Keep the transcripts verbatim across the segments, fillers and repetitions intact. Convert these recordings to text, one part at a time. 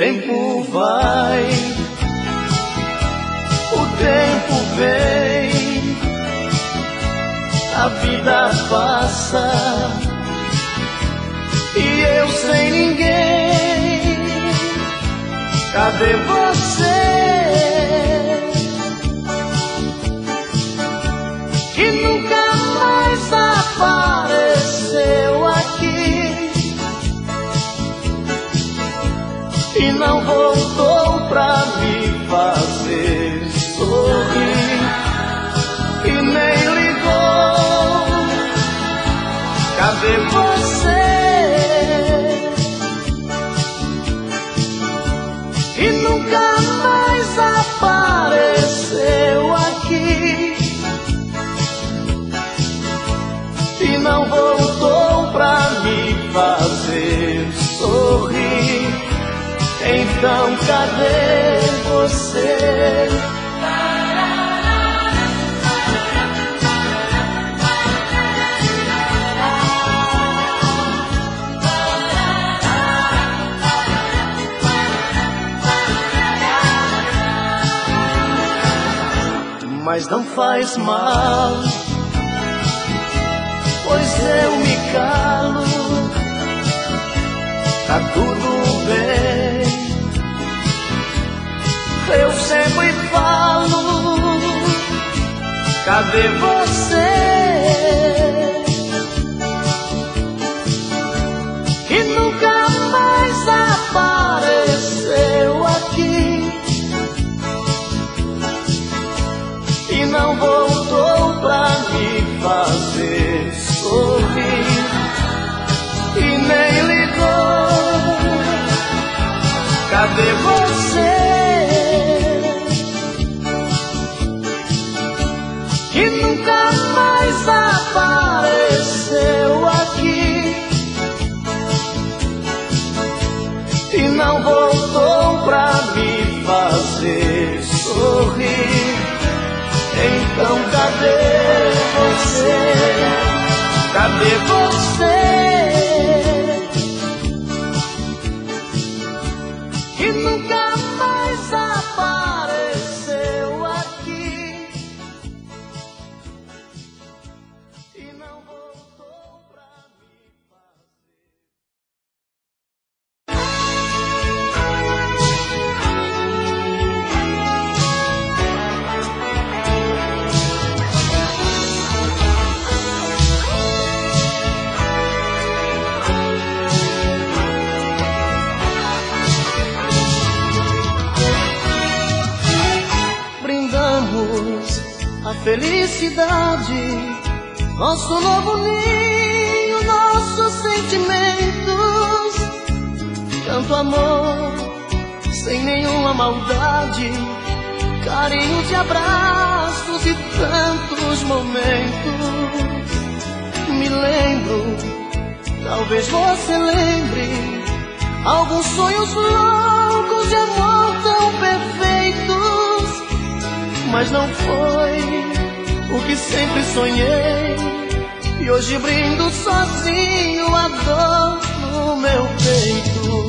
tempo vai, o tempo vem, a vida passa e eu sem ninguém. Cadê você que nunca mais apareceu aqui e não voltou pra me fazer sorrir e nem ligou? Cadê você que nunca mais apareceu aqui e não voltou pra me fazer sorrir? Então cadê você? Mas não faz mal, pois eu me calo, tá tudo bem. Eu sempre falo, cadê você que nunca mais apareceu aqui e não voltou pra me fazer sorrir e nem ligou? Cadê você que nunca mais apareceu aqui e não voltou pra me fazer sorrir? Então cadê você? Cadê você que nunca mais apareceu aqui e não voltou pra me a felicidade, nosso novo ninho, nossos sentimentos, tanto amor, sem nenhuma maldade, carinho de abraços e tantos momentos. Me lembro, talvez você lembre, alguns sonhos loucos de amor tão perfeitos, mas não foi o que sempre sonhei, e hoje brindo sozinho a dor no meu peito.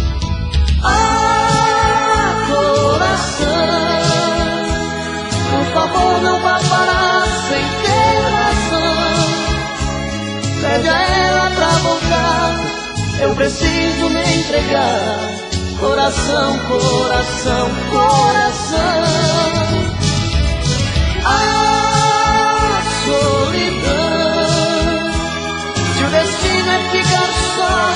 Ah, coração, por favor não vá parar sem ter razão. Pede a ela pra voltar, eu preciso me entregar. Coração, coração, coração. Ah, solidão, se o destino é ficar só,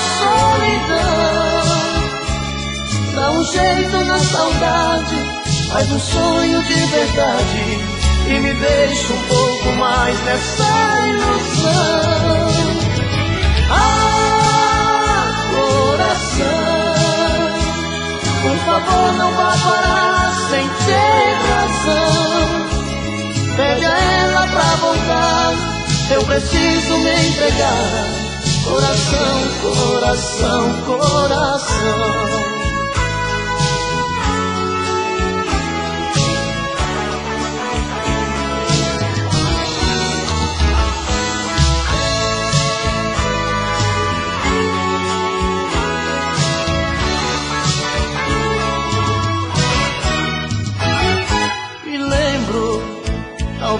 solidão, dá um jeito na saudade, faz um sonho de verdade e me deixa um pouco mais nessa ilusão. Ah, coração, por favor não vá parar sem ter razão. Pede a ela pra voltar, eu preciso me entregar. Coração, coração, coração.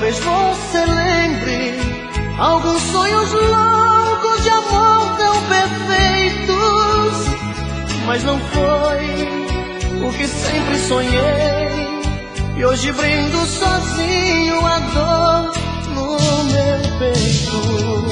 talvez você lembre alguns sonhos loucos de amor tão perfeitos, mas não foi o que sempre sonhei. E hoje brindo sozinho a dor no meu peito.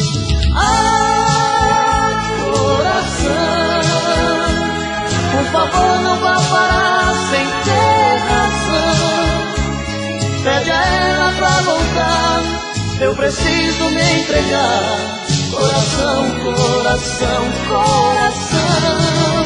Ah, coração, por favor não vá parar sem ter razão. Pede a ela pra voltar, eu preciso me entregar. Coração, coração, coração.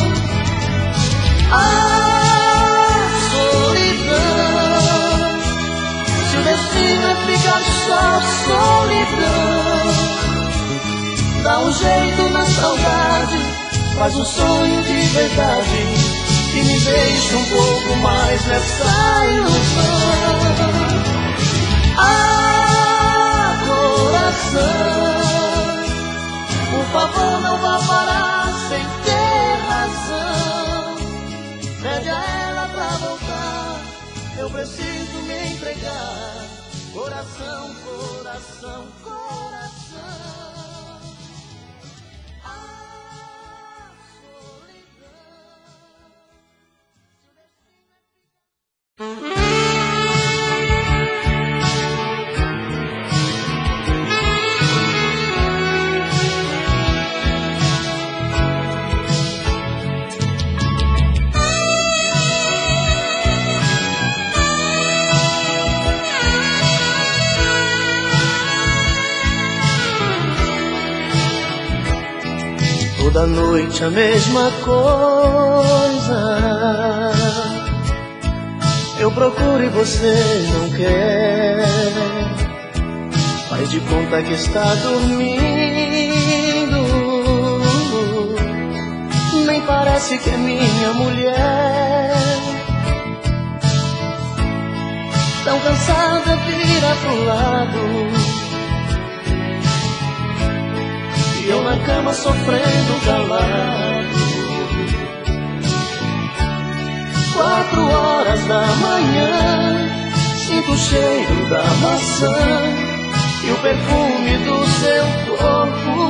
Ah, solidão, se o destino é ficar só, solidão, dá um jeito na saudade, faz um sonho de verdade e me deixa um pouco mais nessa ilusão. Ah, coração, por favor não vá parar sem ter razão. Pede a ela pra voltar, eu preciso me entregar. Coração, coração, coração. Toda noite a mesma coisa, eu procuro e você não quer. Faz de conta que está dormindo, nem parece que é minha mulher. Tão cansada vira pro lado, e eu na cama sofrendo calado. Quatro horas da manhã, sinto o cheiro da maçã e o perfume do seu corpo.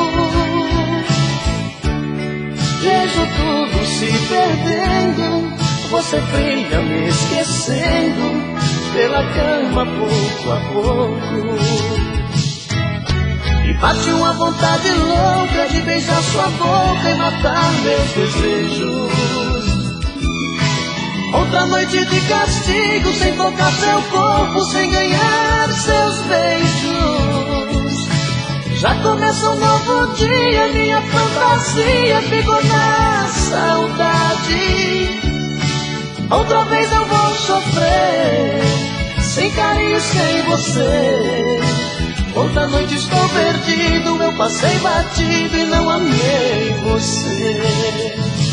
Vejo tudo se perdendo, você fria me esquecendo, pela cama pouco a pouco. E bate uma vontade louca de beijar sua boca e matar meus desejos. Outra noite de castigo, sem tocar seu corpo, sem ganhar seus beijos. Já começa um novo dia, minha fantasia ficou na saudade. Outra vez eu vou sofrer, sem carinho, sem você. Outra noite estou perdido, eu passei batido e não amei você.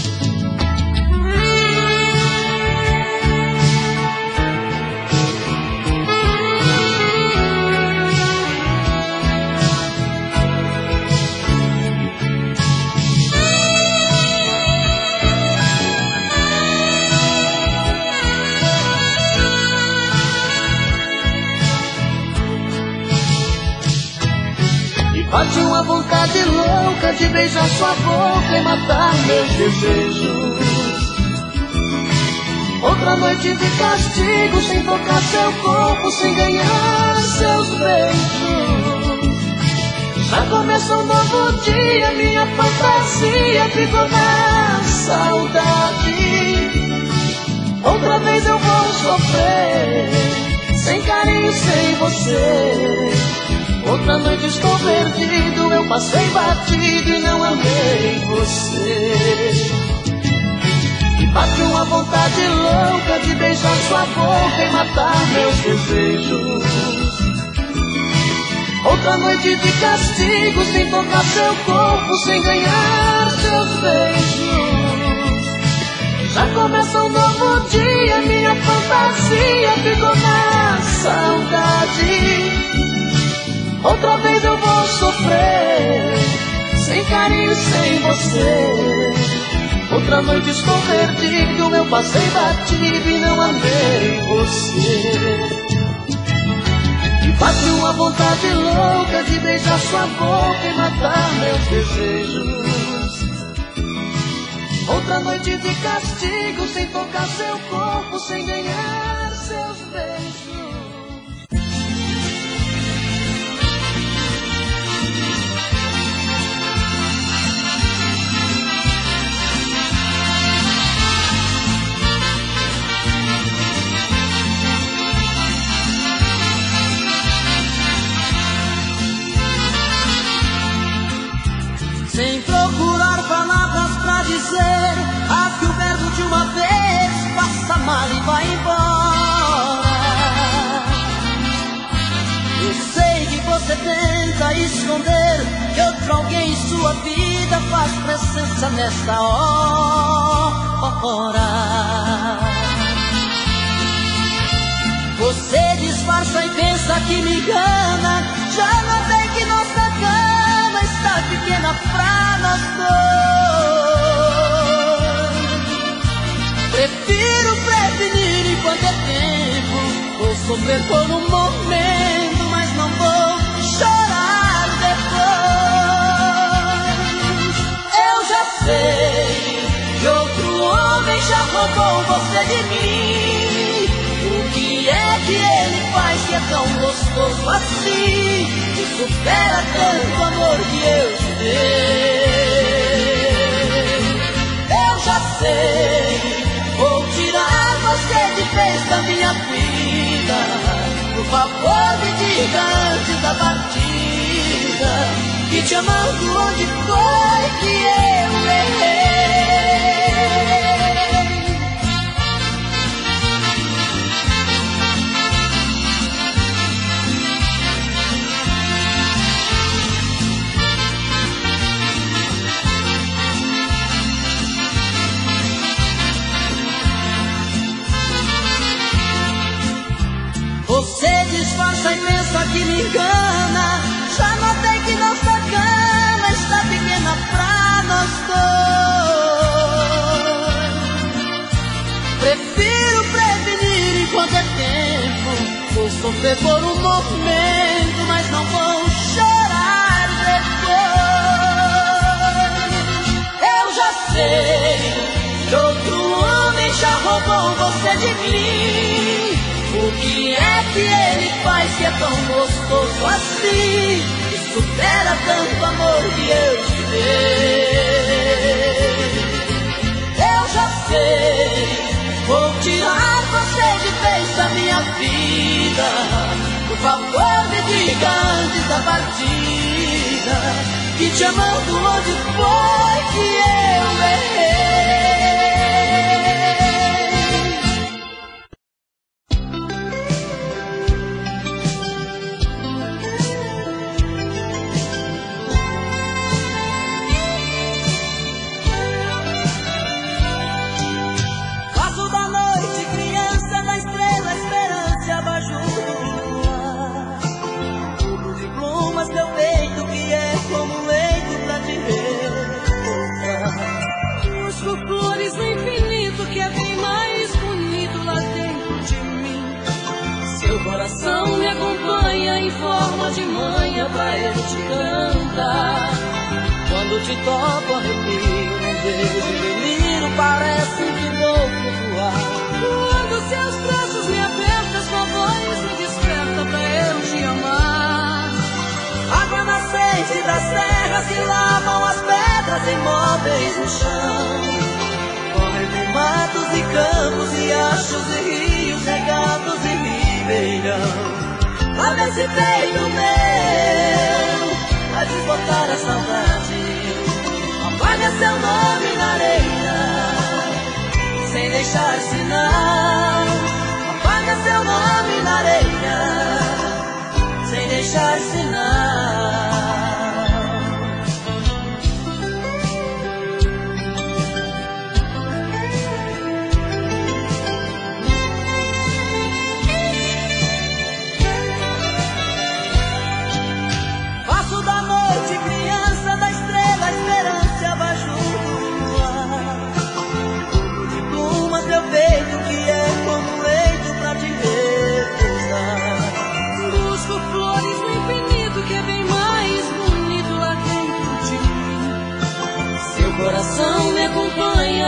Bate uma vontade louca de beijar sua boca e matar meus desejos. Outra noite de castigo, sem tocar seu corpo, sem ganhar seus beijos. Já começa um novo dia, minha fantasia ficou na saudade. Outra vez eu vou sofrer, sem carinho, sem você. Outra noite estou perdido, eu passei batido e não amei você. E bate uma vontade louca de beijar sua boca e matar meus desejos. Outra noite de castigo, sem tocar seu corpo, sem ganhar seus beijos. Já começa um novo dia, minha fantasia ficou na saudade. Outra vez eu vou sofrer, sem carinho, sem você. Outra noite estou perdido, eu passei batido e não amei você. E Bate uma vontade louca de beijar sua boca e matar meus desejos. Outra noite de castigo, sem tocar seu corpo, sem ganhar seus beijos. Sem procurar palavras pra dizer, rasgue o verbo de uma vez, passa mal e vai embora. Eu sei que você tenta esconder que outro alguém em sua vida faz presença nesta hora. Você disfarça e pensa que me engana, já notei que nossa cama está pequena pra nós dois. Prefiro prevenir enquanto é tempo, vou sofrer por um momento, mas não vou chorar depois. Eu já sei que outro homem já roubou você de mim. O que é que ele faz que é tão gostoso assim, que supera tanto amor que eu te dei? Eu já sei, vou tirar você de vez da minha vida. Por favor me diga antes da partida, que te amando onde foi que eu errei. Você disfarça e pensa que me engana, já notei que nossa cama está pequena pra nós dois. Prefiro prevenir enquanto é tempo, vou sofrer por um momento, mas não vou chorar depois. Eu já sei que outro homem já roubou você de mim. O que é que ele faz que é tão gostoso assim, que supera tanto amor que eu te dei? Eu já sei, vou tirar você de vez da minha vida. Por favor me diga antes da partida, que te amando onde foi que eu errei. Coração me acompanha em forma de manha pra eu te cantar. Quando te toco arrepio, um beijo delírio, parece que vou flutuar. Quando seus braços me apertam, sua voz me desperta pra eu te amar. Água nascente das terras que lavam as pedras imóveis no chão. Correm matos e campos, riachos e rios regados e ribeirão. Lá nesse peito meu, a desbotar a saudade, apaga seu nome na areia, sem deixar sinal. Apaga seu nome na areia, sem deixar sinal. Faço da noite criança, da estrela esperança, abaixo do luar.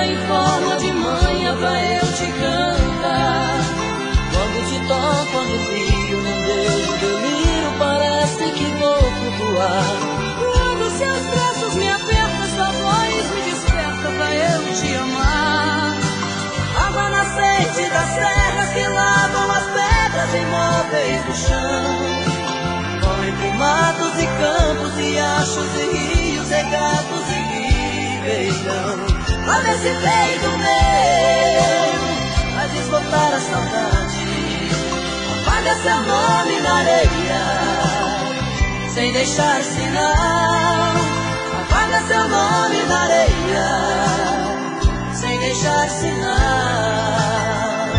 em forma de manha pra eu te cantar. Quando te toco, arrepio, num beijo, delírio, parece que vou flutuar. Quando seus braços me apertam, sua voz me desperta pra eu te amar. Água nascente das serras que lavam as pedras imóveis do chão. Vão entre matos e campos, riachos e rios, regatos e ribeirão. Olha esse peito meu, vai desbotar a saudade. Apaga seu nome na areia, sem deixar sinal. Apaga seu nome na areia, sem deixar sinal.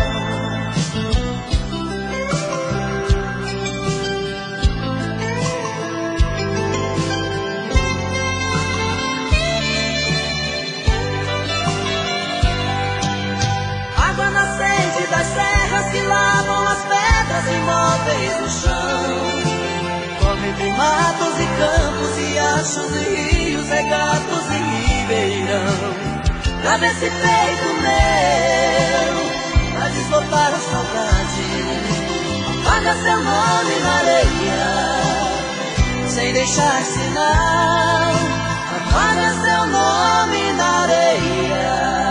Água nascente das serras que lavam as pedras imóveis do chão. Corre entre matos e campos, riachos e rios, regatos e ribeirão. Lava esse peito meu, vai desbotar a saudade. Apaga seu nome na areia, sem deixar sinal. Apaga seu nome na areia.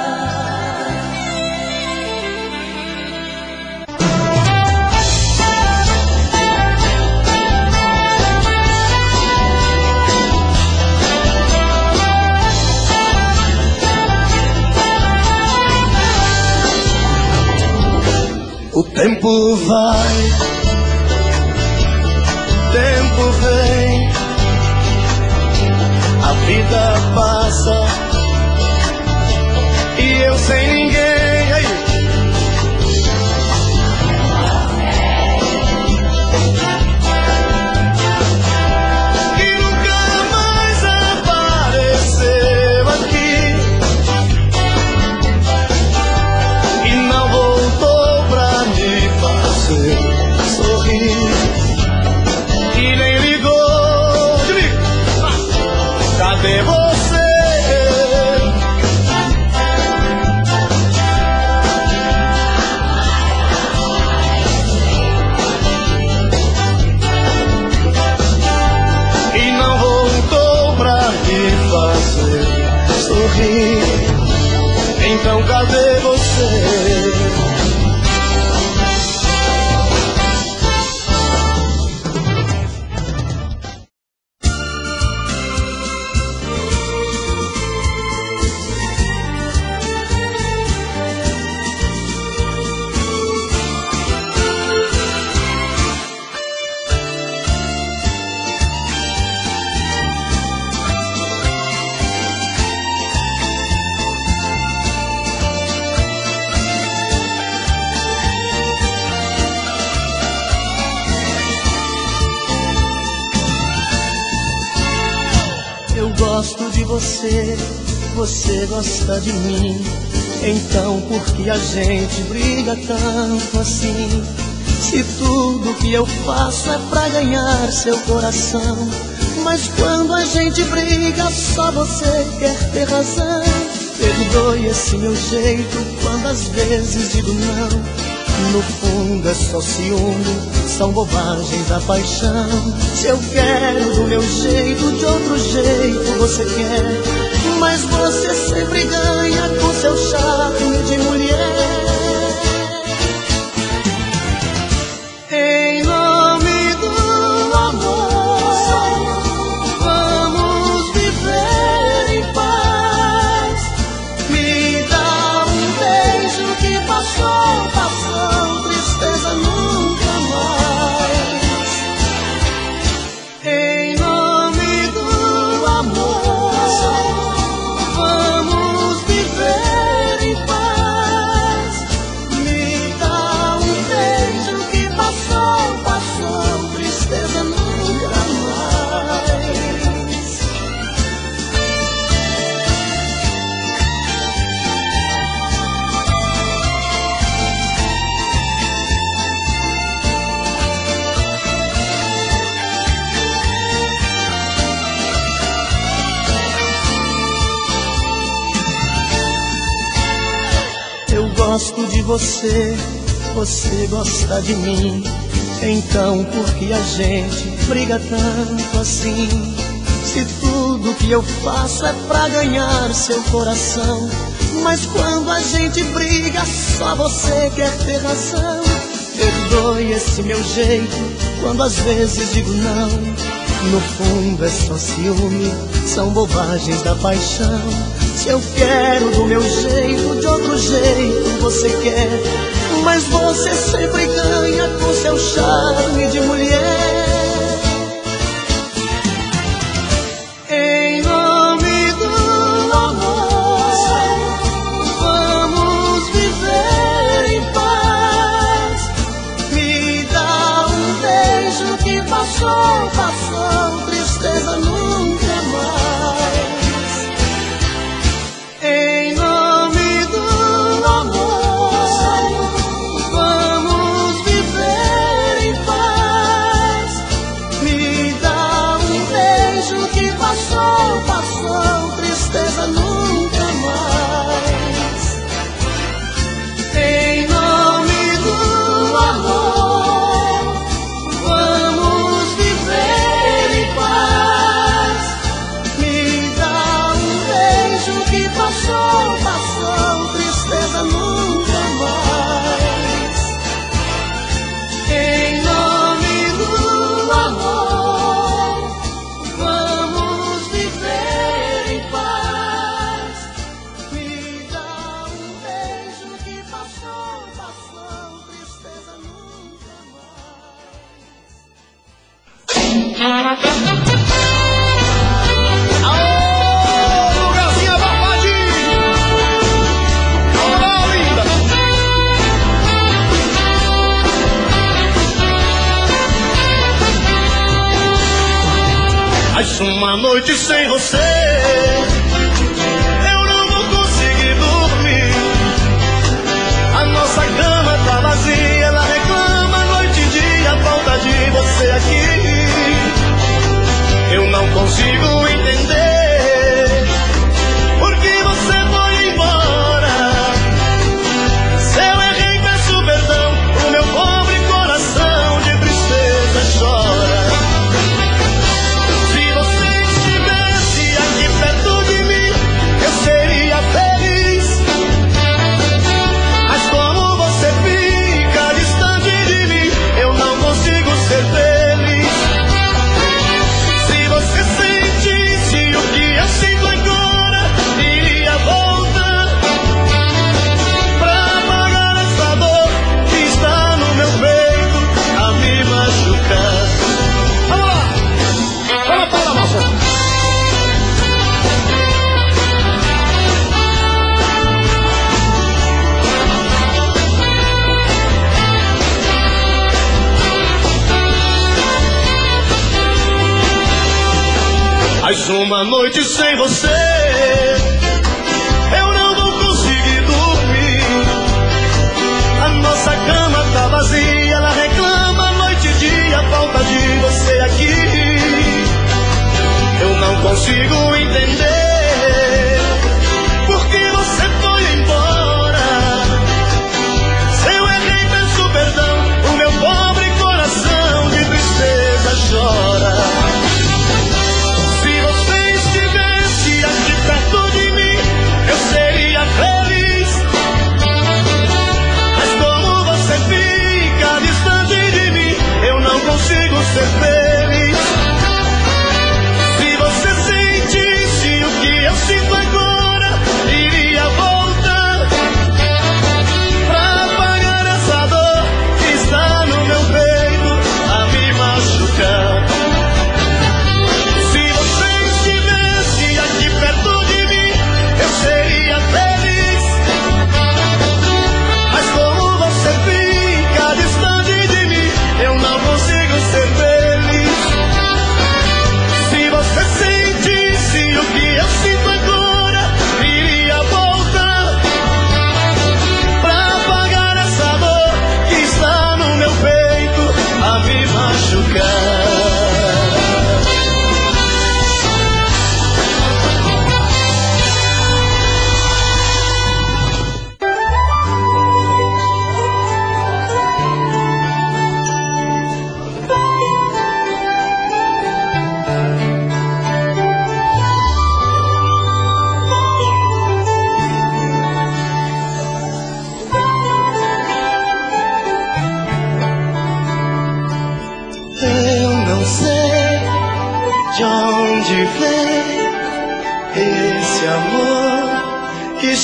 O tempo vai, o tempo vem, a vida passa e eu sem ninguém. Aí. Que nunca mais apareceu aqui e não voltou pra me fazer sorrir, e nem ligou de mim. Cadê você? E não voltou pra me fazer sorrir. Então cadê você? Eu gosto de você, você gosta de mim. Então por que a gente briga tanto assim? Se tudo que eu faço é pra ganhar seu coração, mas quando a gente briga só você quer ter razão. Perdoe esse meu jeito quando às vezes digo não. No fundo é só ciúme, são bobagens da paixão. Se eu quero do meu jeito, de outro jeito você quer, mas você sempre ganha com seu charme de mulher. Em nome do amor, vamos viver em paz. Me dá um beijo que passou, passou, tristeza nunca mais. Em nome do amor, vamos gosto de você, você gosta de mim. Então por que a gente briga tanto assim? Se tudo que eu faço é pra ganhar seu coração, mas quando a gente briga só você quer ter razão. Perdoe esse meu jeito quando às vezes digo não. No fundo é só ciúme, são bobagens da paixão. Se eu quero do meu jeito, de outro jeito você quer, mas você sempre ganha com seu charme de mulher. Em nome do amor, vamos viver em paz. Me dá um beijo que passou, passou, tristeza nunca mais. Em nome do amor, vamos viver em paz. Me dá um beijo que passou, passou, tristeza nunca mais. Em nome do amor, vamos viver em paz. Me dá um beijo que passou, passou, tristeza nunca mais. Em nome do amor, vamos viver em paz. Me dá um beijo que passou, passou, tristeza nunca mais. Aô, lugarzinho abafadinho! Olá, linda! Mais uma noite sem você, eu não vou conseguir dormir. A nossa cama tá vazia, ela reclama noite e dia, a falta de você aqui. Eu não consigo entender por que você foi embora. Se eu errei, peço perdão, o meu pobre coração de tristeza chora. Se você estivesse aqui perto de mim, eu seria feliz. Mas como você fica distante de mim, eu não consigo ser feliz. Se você sentisse o que eu sinto agora, iria voltar pra apagar essa dor que está no meu peito a me machucar. Vamos lá! Vamos para a moça! Mais uma noite sem você, eu não vou conseguir dormir. A nossa cama tá vazia, ela reclama noite e dia, a falta de você aqui. Eu não consigo entender por que você foi embora. Se eu errei, peço perdão, o meu pobre coração de tristeza chora. Aqui perto de mim, eu seria feliz. Mas como você fica distante de mim, eu não consigo ser feliz. Se você sentisse o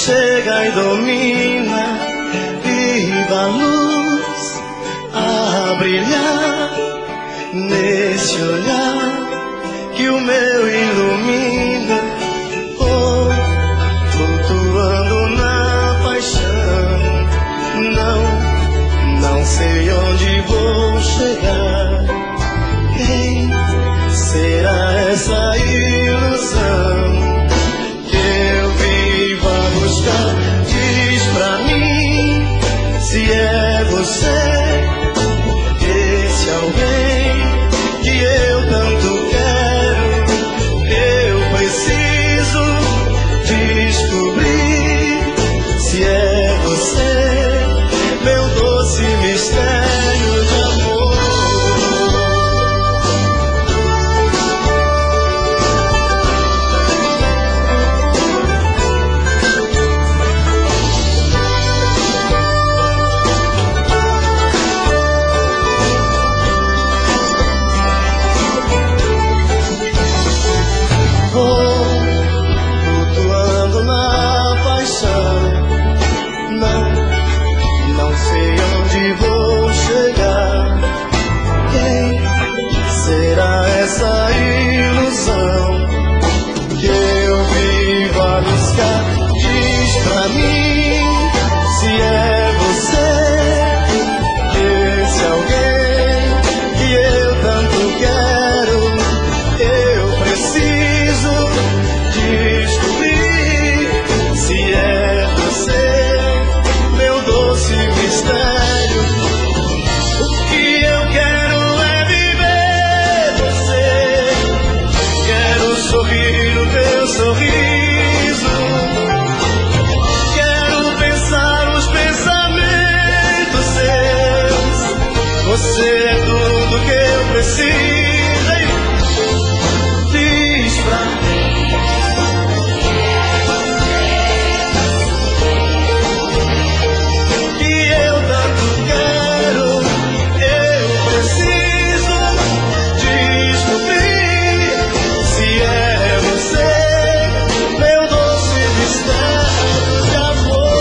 chega e domina, viva a luz a brilhar nesse olhar que o meu ilumina. Oh, flutuando na paixão, não, não sei onde vou chegar. Quem será essa ilusão que eu vivo a buscar? Diz pra mim se é você, esse alguém que eu tanto quero. Eu preciso descobrir se é você, meu doce mistério de amor. Flutuando na paixão, não, não sei onde vou chegar. Quem será essa ilusão que eu vivo a buscar? Diz pra mim se é você, esse alguém que eu tanto quero. Eu preciso descobrir se é você, meu doce mistério. O que eu quero é viver você. Quero sorrir no teu sorriso, quero pensar os pensamentos seus. Você é tudo que eu preciso. Diz pra mim que eu tanto quero. Eu preciso descobrir se é você, meu doce mistério de amor.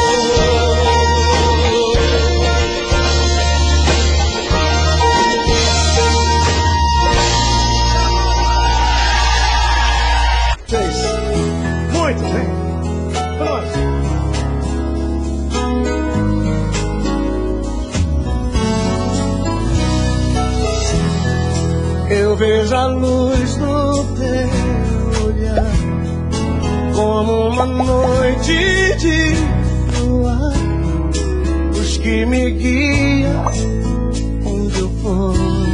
Muito bem. Pronto. Eu vejo a luz no teu olhar como uma noite de luar, luz que me guia onde eu for.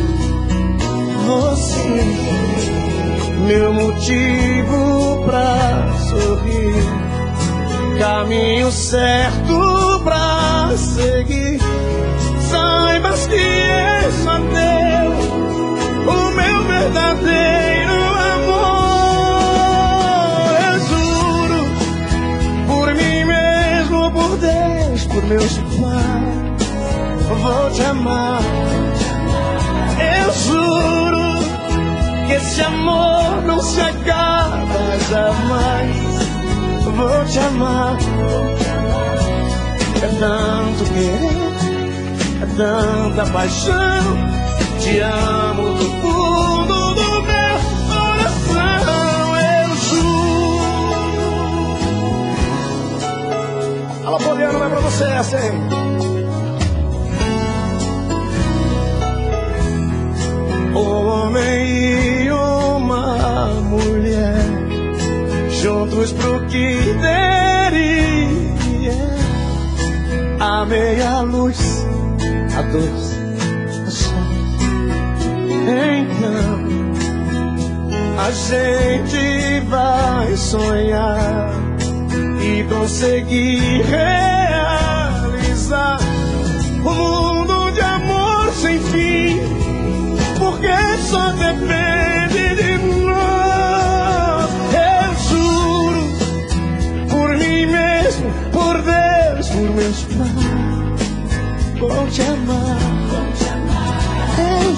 Você, meu motivo pra sorrir, caminho certo pra seguir. Saibas que és só teu, o meu verdadeiro amor. Eu juro, por mim mesmo, por Deus, por meus pais, vou te amar. Eu juro que esse amor não se acaba jamais. Vou te amar. É tanto querer, é tanta paixão. Te amo do fundo do meu coração. Eu juro. Alô, Poliana, vai pra você essa, hein? Um homem e uma mulher juntos pro que deria. A meia luz, a dois, a sol. Então a gente vai sonhar e conseguir realizar um mundo de amor sem fim, porque só depende de nós. Eu juro, por mim mesmo, por Deus, por meus pais, vou te amar. Eu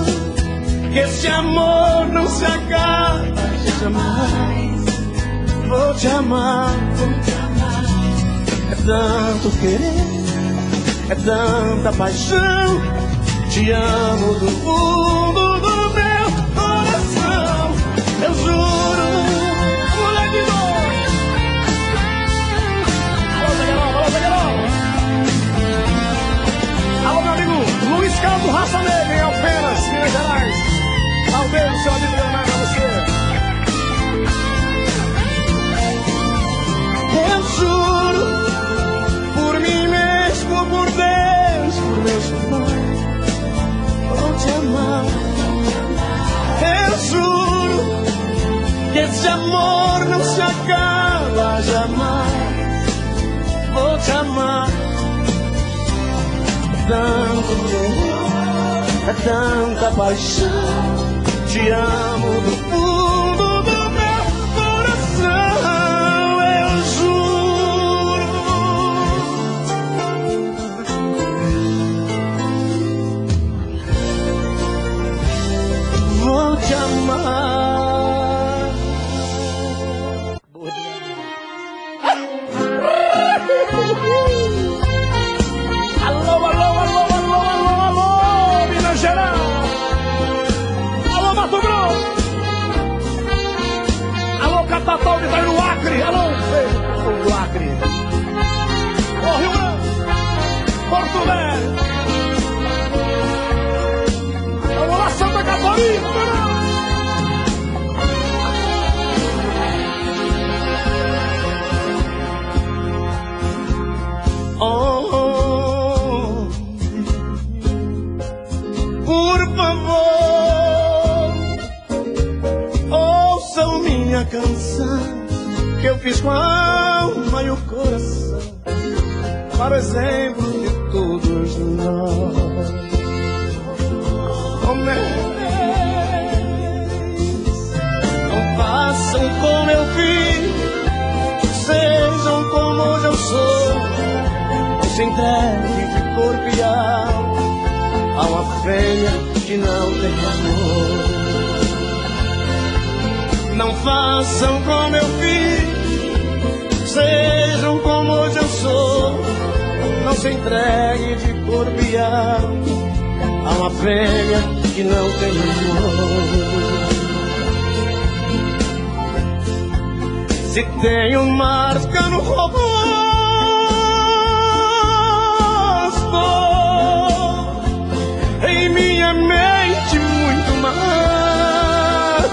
juro que esse amor não se acaba jamais. vou te amar, vou te amar. É tanto querer, é tanta paixão. Te amo do fundo do meu coração. Eu juro, moleque bom. Alô, Zagueirão, alô, Zagueirão. Alô, meu amigo Luiz Carlos Raça Negra, em Alfenas, Minas Gerais. Talvez o seu amigo Leonardo pra você. Eu juro, por mim mesmo, por Deus, por meus pais, vou te amar. Eu juro que esse amor não se acaba jamais. Vou te amar. Tanto amor, é tanta paixão. Te amo do fundo do meu coração. Eu juro. Vou te amar. Alô, alô, alô, alô, alô, alô, Minas Gerais. Alô, Mato Grosso. Alô, Catatal de Itaí no Acre. Alô, povo do Acre. Ô, Rio Grande. Porto Velho. Alô, lá, Santa Catarina. Oh, por favor, ouçam minha canção, que eu fiz com a alma e o coração, para o exemplo de todos nós. Oh, meu Deus, não façam como eu fiz, sejam como hoje eu sou. Se entregue de corpo e alma a uma fêmea que não tem amor. Não façam como eu fiz, sejam como hoje eu sou. Não se entregue de corpo e alma a uma fêmea que não tem amor. Se tenho marca no rosto, em minha mente muito mais.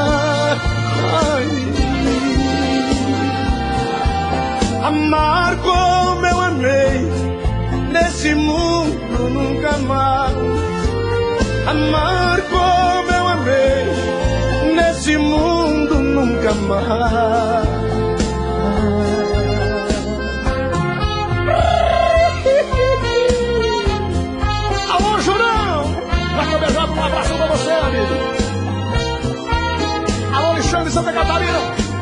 Amar como eu amei, nesse mundo nunca mais. Amar como eu amei, nesse mundo nunca mais. Um abraço pra você, amigo. Alô, Alexandre, Santa Catarina.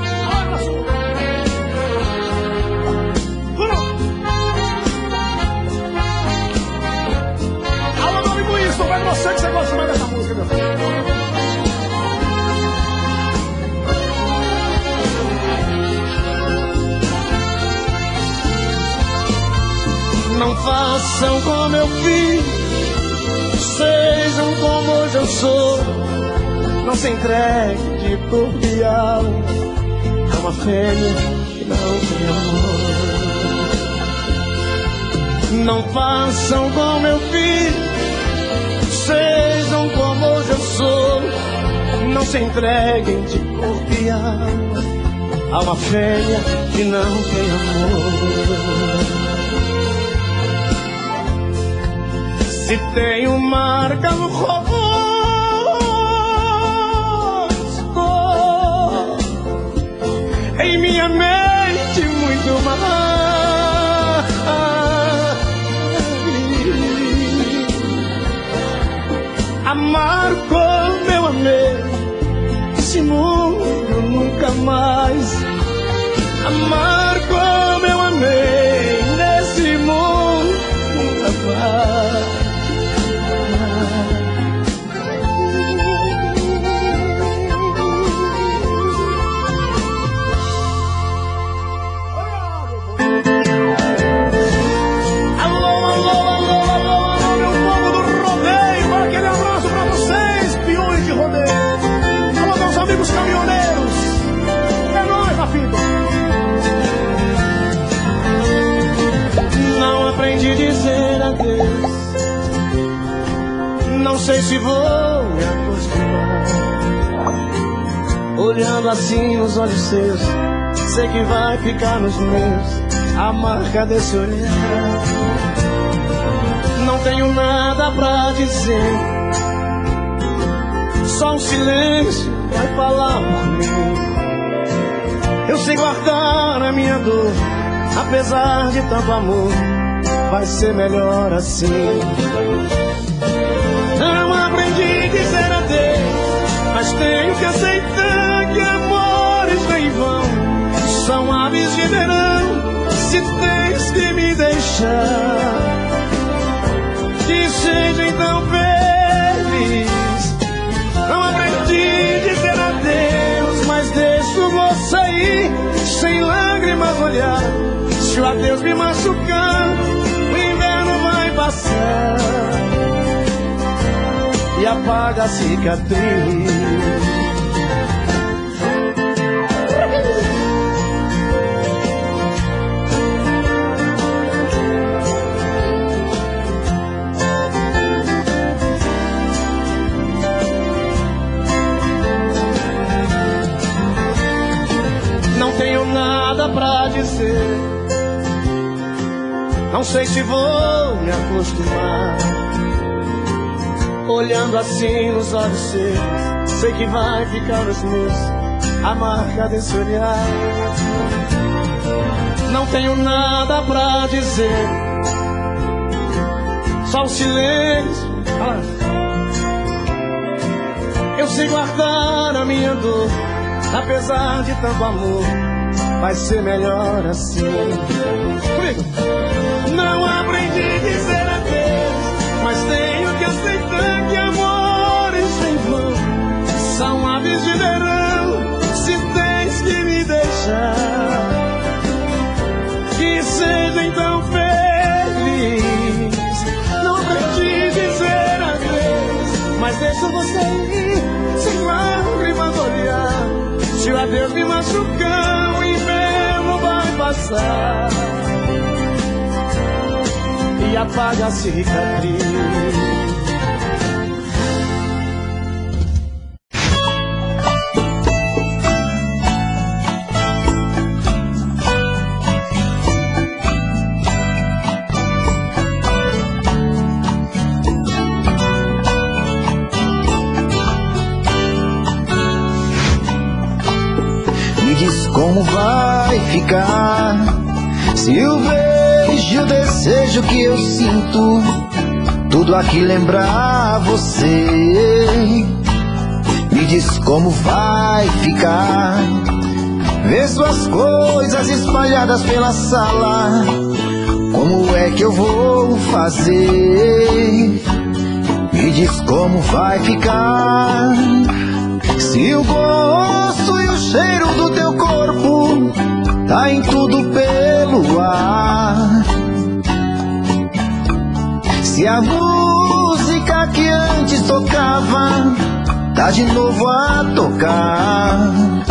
Alô, meu amigo Wilson, vai você que você gosta mais dessa música, meu filho. Não façam como eu fiz, sejam como hoje eu sou. Não se entregue de corpo e alma a uma fêmea que não tem amor. Não façam como eu fiz, sejam como hoje eu sou. Não se entreguem de corpo e alma a uma fêmea que não tem amor. Se tenho marca no rosto, em minha mente muito mais. Amar como eu amei, esse mundo nunca mais. Amar como eu amei, nesse mundo nunca mais. assim nos olhos seus, sei que vai ficar nos meus a marca desse olhar. Não tenho nada pra dizer, só um silêncio vai falar por mim. Eu sei guardar a minha dor, apesar de tanto amor, vai ser melhor assim. Não aprendi a dizer adeus, mas tenho que aceitar que amores vêm e vão, são aves de verão, se tens que me deixar. Que seja então feliz. Não aprendi a dizer adeus, mas deixo você ir, sem lágrimas olhar. Se o adeus me machucar, o inverno vai passar e apaga a cicatriz. Não tenho nada pra dizer, não sei se vou me acostumar. Olhando assim nos olhos seus, sei que vai ficar nos meus a marca desse olhar. Não tenho nada pra dizer, só o silêncio. Ah. Eu sei guardar a minha dor, apesar de tanto amor, vai ser melhor assim. Comigo. Não aprendi a dizer adeus, mas tenho que aceitar que amores sem vão, são aves de verão, se tens que me deixar. Que seja então feliz. Não aprendi a dizer adeus, mas deixo você ir, sem lágrimas olhar. Se o adeus me machucar, o inverno vai passar e apaga a cicatriz. Como vai ficar se o beijo, o desejo que eu sinto, tudo aqui lembrar você? Me diz como vai ficar ver suas coisas espalhadas pela sala. Como é que eu vou fazer? Me diz como vai ficar se o gosto e o cheiro do teu corpo tá em tudo pelo ar. Se a música que antes tocava tá de novo a tocar.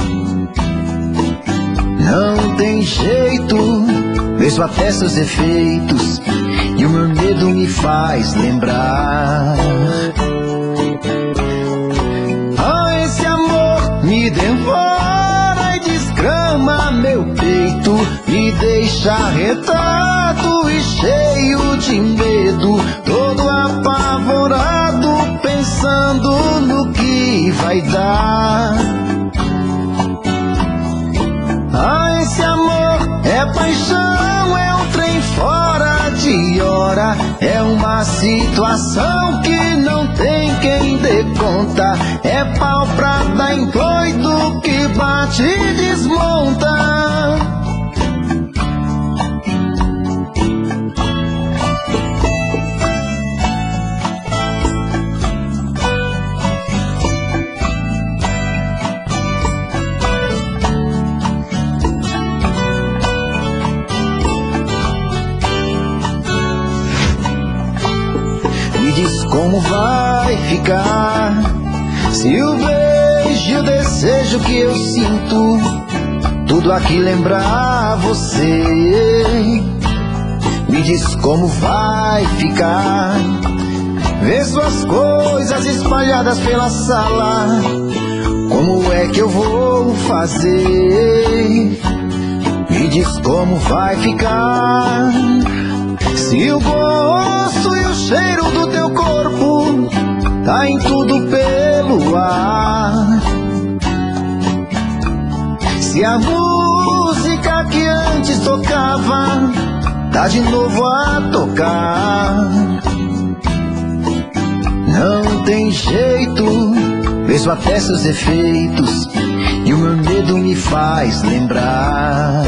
Não tem jeito, vejo até seus efeitos e o meu medo me faz lembrar. Me devora e desgrama meu peito, me deixa retado e cheio de medo, todo apavorado, pensando no que vai dar. Ah, esse amor é paixão, é um trem fora de hora, é uma situação que não tem quem dê conta, é pau pra dar em doido que bate e desmonta. Como vai ficar se o beijo, o desejo que eu sinto, tudo aqui lembrar você? Me diz como vai ficar ver suas coisas espalhadas pela sala. Como é que eu vou fazer? Me diz como vai ficar. Se o gosto e o cheiro do teu corpo tá em tudo pelo ar. Se a música que antes tocava tá de novo a tocar. Não tem jeito, vejo até seus efeitos, e o meu medo me faz lembrar.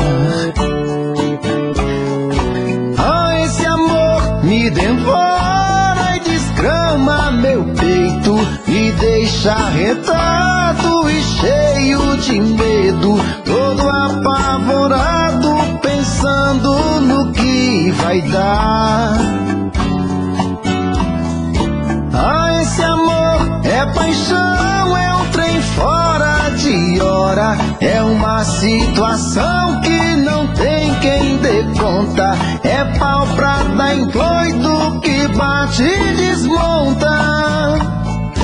Ah, esse amor me devora e desgrama meu peito, me deixa retado e cheio de medo, todo apavorado, pensando no que vai dar. Ah, esse amor é paixão, é um trem fora de hora, é uma situação que não tem quem dê conta, é pau pra dar em doido que bate e desmonta.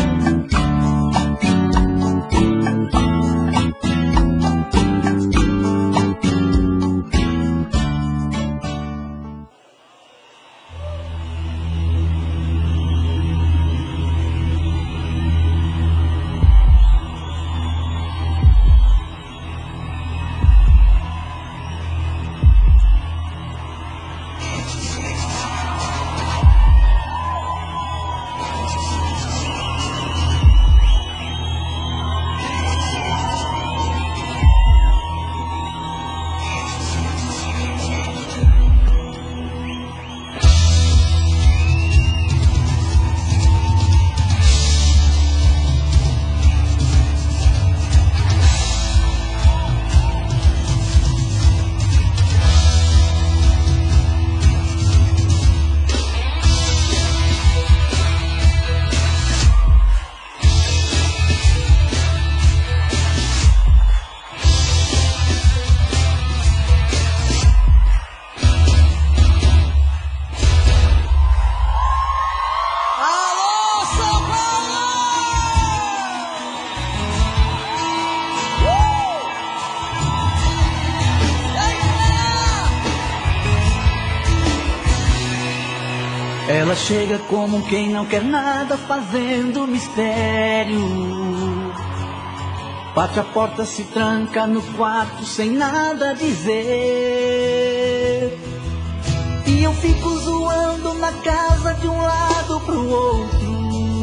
Ela chega como quem não quer nada, fazendo mistério. Bate a porta, se tranca no quarto sem nada dizer. E eu fico zoando na casa de um lado pro outro,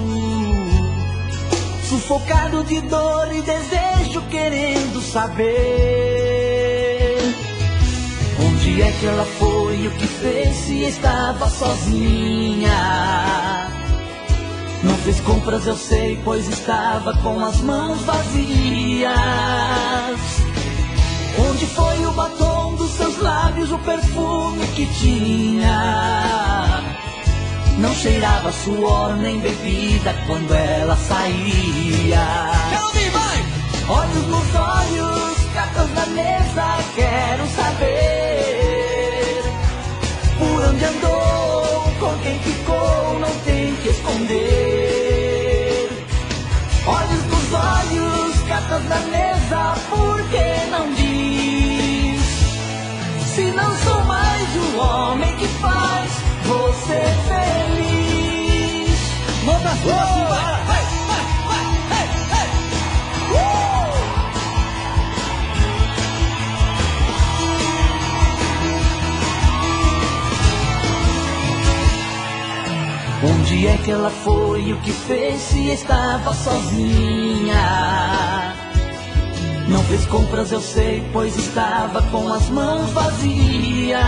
sufocado de dor e desejo, querendo saber onde é que ela foi, o que fez, se estava sozinha. Não fez compras, eu sei, pois estava com as mãos vazias. Onde foi o batom dos seus lábios, o perfume que tinha? Não cheirava suor nem bebida quando ela saía. Olhos nos olhos, cartas na mesa, quero saber por onde andou, com quem ficou, não tem que esconder. Olhos nos olhos, cartas na mesa, por que não diz? Se não sou mais o homem que faz você feliz. Manda a sua, vai, vai, vai, vai, vai, uh! Onde é que ela foi, o que fez, se estava sozinha? Não fez compras, eu sei, pois estava com as mãos vazias.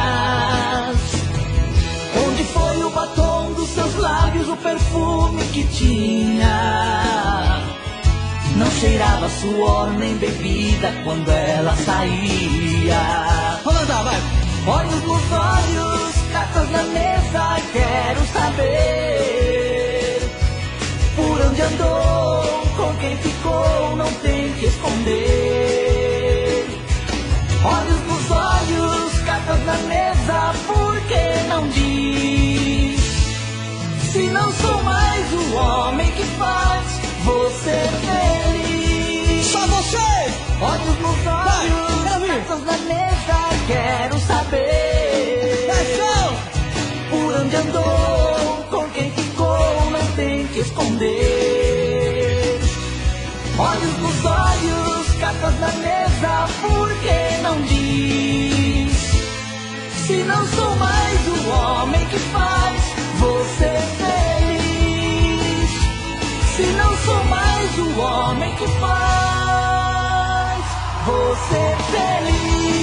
Onde foi o batom dos seus lábios, o perfume que tinha? Não cheirava suor nem bebida quando ela saía. Rolanda, vai! Olhos nos olhos, cartas na mesa, quero saber por onde andou, com quem ficou, não tem que esconder. Olhos nos olhos, cartas na mesa, por que não diz? Se não sou mais o homem que faz você feliz. cartas na mesa, quero saber por onde andou, com quem ficou, não tem que esconder. Olhos nos olhos, cartas na mesa, por que não diz? Se não sou mais o homem que faz você feliz. Se não sou mais o homem que faz você feliz.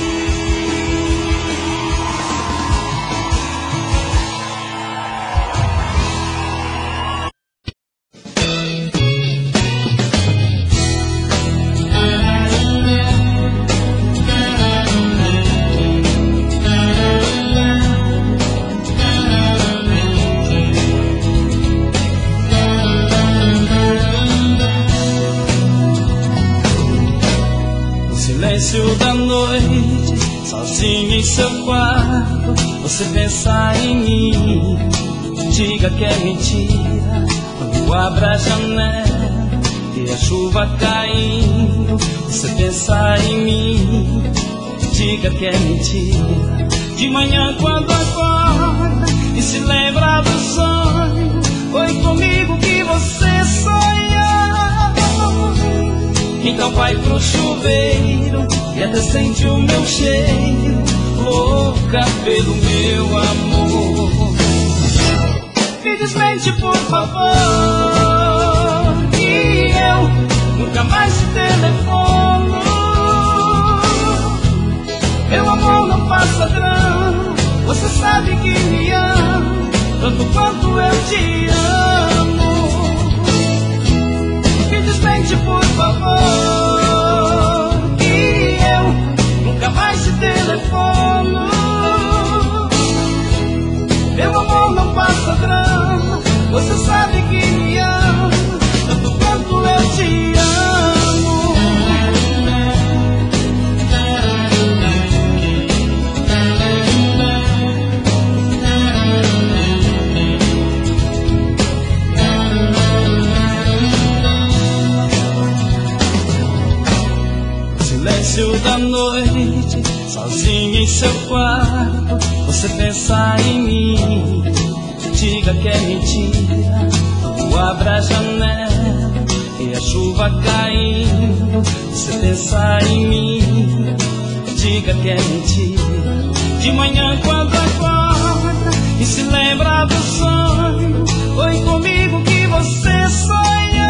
Silêncio da noite, sozinho em seu quarto, você pensa em mim. Diga que é mentira, quando abra a janela e a chuva caindo, você pensa em mim. Diga que é mentira. De manhã quando acorda e se lembra do sonho, foi comigo que você sonhou. Então vai pro chuveiro e até sente o meu cheiro, louca pelo meu amor. Me desmente por favor, que eu nunca mais te telefono. Meu amor, não faça drama, você sabe que me ama tanto quanto eu te amo. Me desmente por favor, que eu nunca mais te telefono. Meu amor, não faça drama, você sabe que me ama tanto quanto eu te amo. Silêncio da noite, sozinho em seu quarto, você pensa em mim. Diga que é mentira, quando abra a janela e a chuva caindo, você pensa em mim. Diga que é mentira. De manhã quando acorda e se lembra do sonho, foi comigo que você sonhou.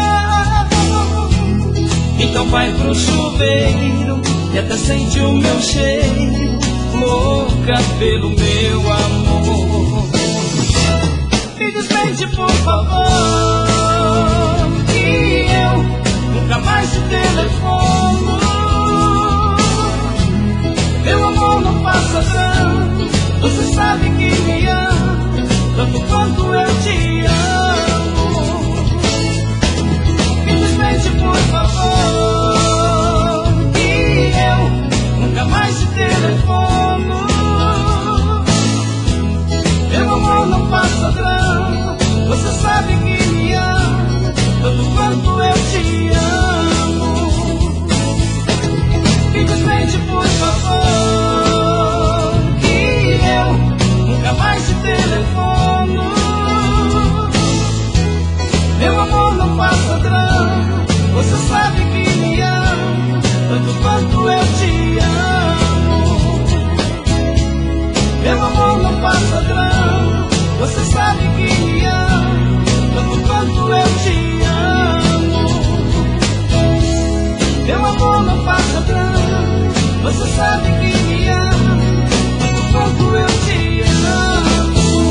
Então vai pro chuveiro e até sente o meu cheiro, louca pelo meu amor. Me desmente por favor, que eu nunca mais te telefono. Meu amor, não faça drama, você sabe que me ama tanto quanto eu te amo. Me desmente por favor, que eu nunca mais te telefono. Meu amor, não faça drama, você sabe que me ama tanto quanto eu te amo. Me desmente por favor, que eu nunca mais te telefono. Meu amor, não faça drama, você sabe que me ama tanto quanto eu te amo. Meu amor, não faça drama, você sabe que me ama tanto quanto eu te amo. Meu amor, não faça drama, você sabe que me ama tanto quanto eu te amo.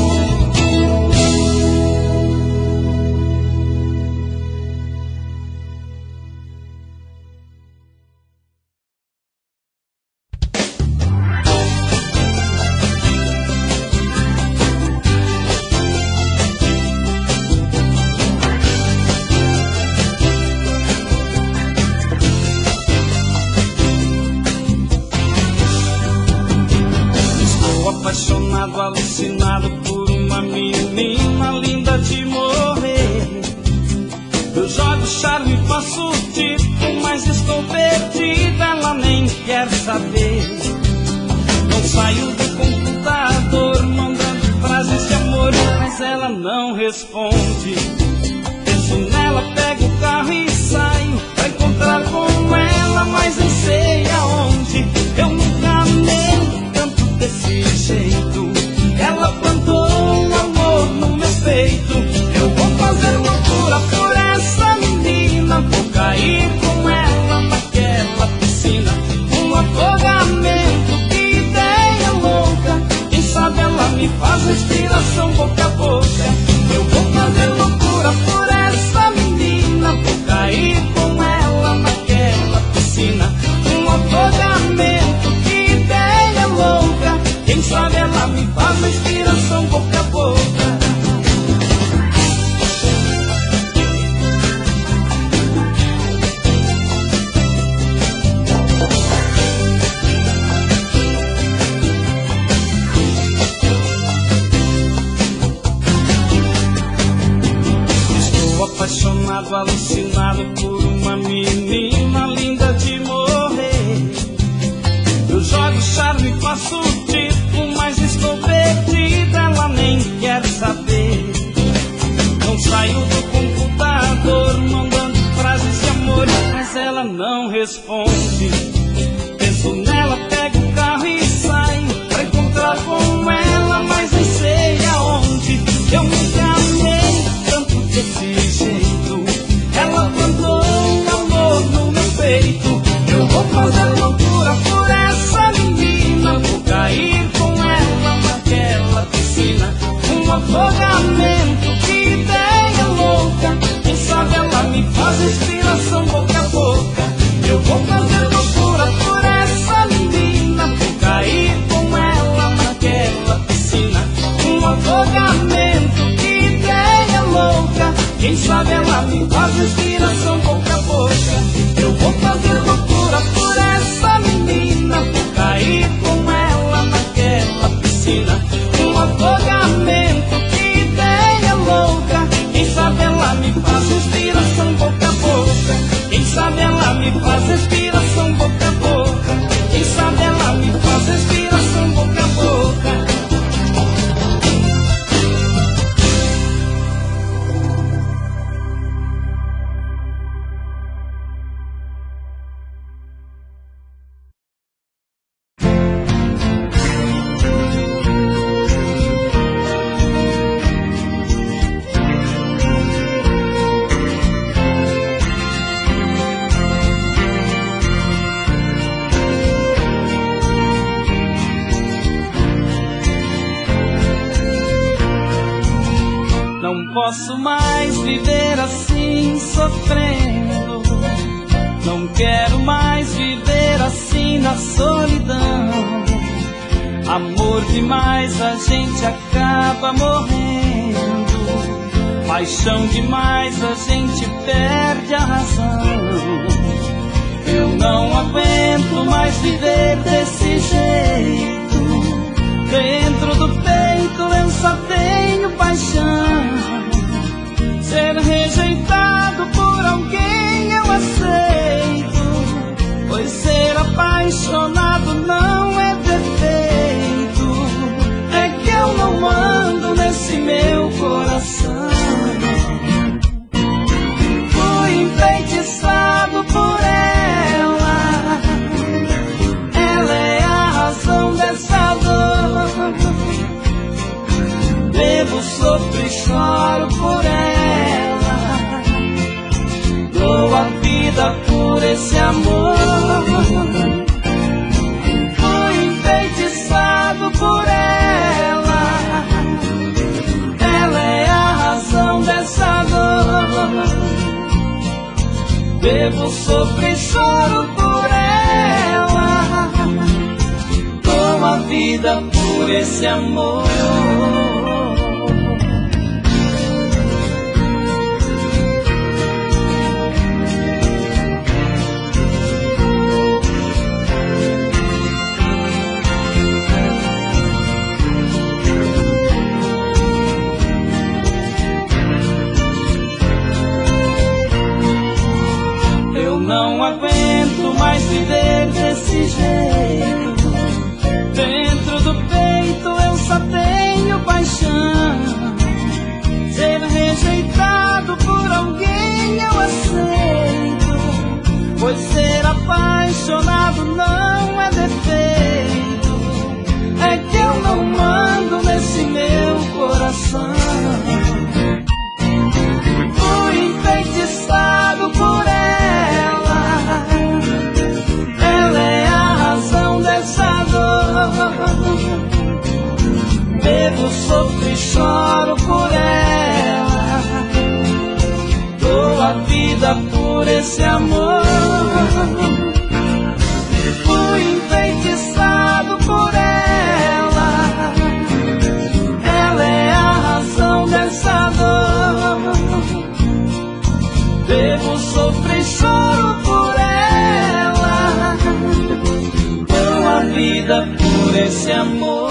Apaixonado, alucinado por uma menina linda de morrer. Eu jogo charme, faço tipo, mas estou perdida, ela nem quer saber. Não saio do computador mandando frases de amor, mas ela não responde. Penso nela, pego o carro e saio pra encontrar com ela, mas nem sei aonde. Eu nunca amei tanto desse jeito. Ela plantou um amor no meu peito. Eu vou fazer loucura por essa menina, vou cair com ela naquela piscina. Um afogamento, que ideia louca. Quem sabe ela me faz respiração boca a boca. Eu vou fazer loucura por essa menina, vou cair com ela naquela piscina. Um afogamento, que ideia louca. Quem sabe ela me faz respiração boca a boca. Apaixonado, alucinado por uma menina linda de morrer. Eu jogo charme, faço tipo, mas estou perdida, ela nem quer saber. Não saio do computador mandando frases de amor, mas ela não responde. Penso nela, pego o carro e saio pra encontrar com ela, mas nem sei aonde. Eu nunca amei tanto desse jeito. Ela plantou um amor no meu peito. Eu vou fazer loucura por essa menina, vou cair com ela naquela piscina. Um afogamento, que ideia louca. Quem sabe ela me faz respiração boca a boca. Eu vou fazer loucura por essa menina, vou cair com ela naquela piscina. Um afogamento, que ideia louca. Quem sabe ela me faz respiração boca a boca. Eu vou fazer loucura por essa menina, vou cair com ela naquela piscina. Um afogamento, que ideia louca. Quem sabe ela me faz respiração boca a boca. Quem sabe ela me faz respiração boca a boca. Quem sabe ela me faz respiração boca a boca. Não posso mais viver assim sofrendo. Não quero mais viver assim na solidão. Amor demais, a gente acaba morrendo. Paixão demais, a gente perde a razão. Eu não aguento mais viver desse jeito. Dentro do peito eu só tenho paixão. Ser rejeitado por alguém eu aceito, pois ser apaixonado não é defeito. É que eu não mando nesse meu coração. Fui enfeitiçado por ela. Ela é a razão dessa dor. Bebo, sofro e choro por ela. Dou a vida por esse amor. Fui enfeitiçado por ela. Ela é a razão dessa dor. Bebo, sofro e choro por ela. Dou a vida por esse amor. bebo, sofro e choro por ela. Dou a vida por esse amor. Fui enfeitiçado por ela. Ela é a razão dessa dor. Bebo, sofro e choro por ela. Dou a vida por esse amor.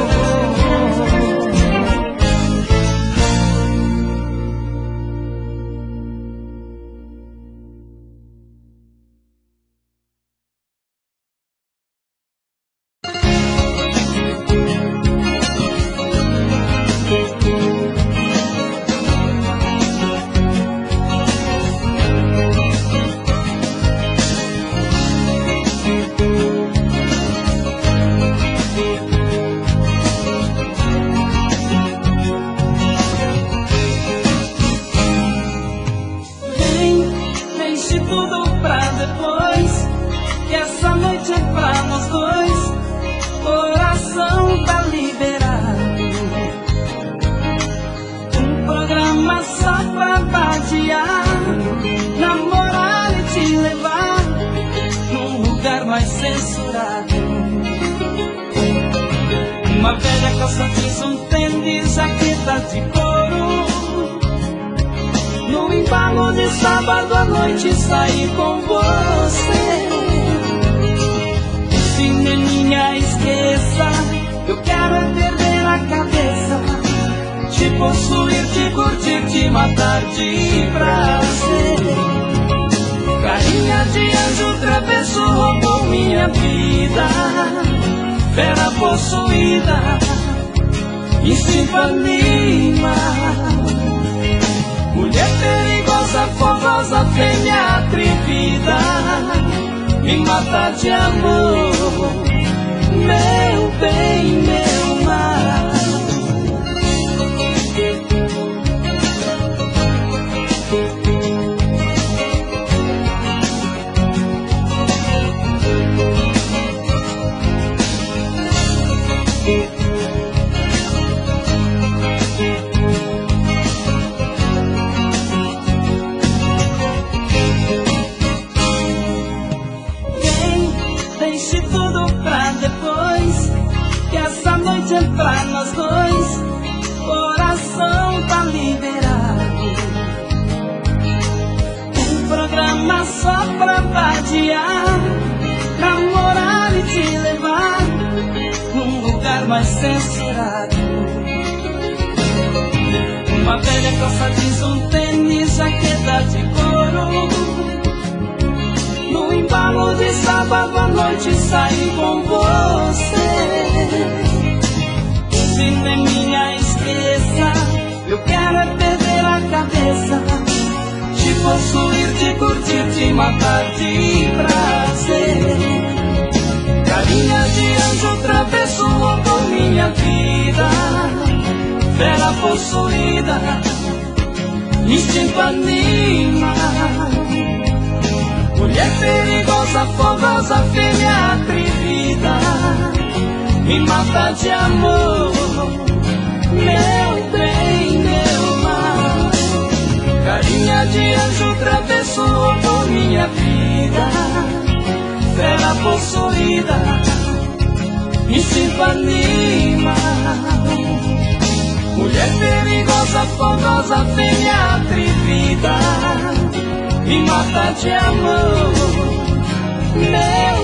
Uma velha calça jeans, um tênis, jaqueta de couro. No embalo de sábado à noite saí com você. Cineminha, esqueça, eu quero é perder a cabeça. Te possuir, te curtir, te matar de prazer. Carinha de anjo travesso roubou minha vida. Fera possuída, instinto anima. Mulher perigosa, fogosa, fêmea atrevida. Me mata de amor, meu bem, meu mar. Entrar nós dois, coração tá liberado. Um programa só pra vadiar, namorar e te levar num lugar mais censurado. Uma velha calça jeans, um tênis, jaqueta de couro. No embalo de sábado à noite saí com você. Cineminha, esqueça, eu quero é perder a cabeça. Te possuir, te curtir, te matar de prazer. Carinha de anjo travesso roubou minha vida. Fera possuída, instinto anima. Mulher perigosa, fogosa, fêmea atrevida. Me mata de amor, meu bem, meu mar. Carinha de anjo travesso roubou minha vida. Fera possuída, instinto anima. Mulher perigosa, fogosa, fêmea atrevida. Me mata de amor, meu